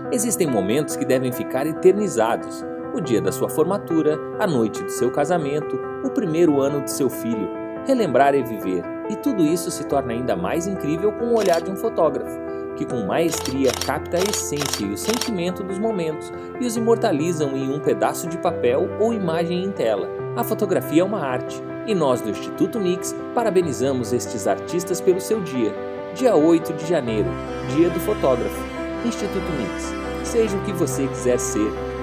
Existem momentos que devem ficar eternizados: o dia da sua formatura, a noite do seu casamento, o primeiro ano de seu filho. Relembrar é viver, e tudo isso se torna ainda mais incrível com o olhar de um fotógrafo, que com maestria capta a essência e o sentimento dos momentos e os imortalizam em um pedaço de papel ou imagem em tela. A fotografia é uma arte, e nós do Instituto Nix parabenizamos estes artistas pelo seu dia. Dia 8 de janeiro, Dia do Fotógrafo. Instituto Nix. Seja o que você quiser ser.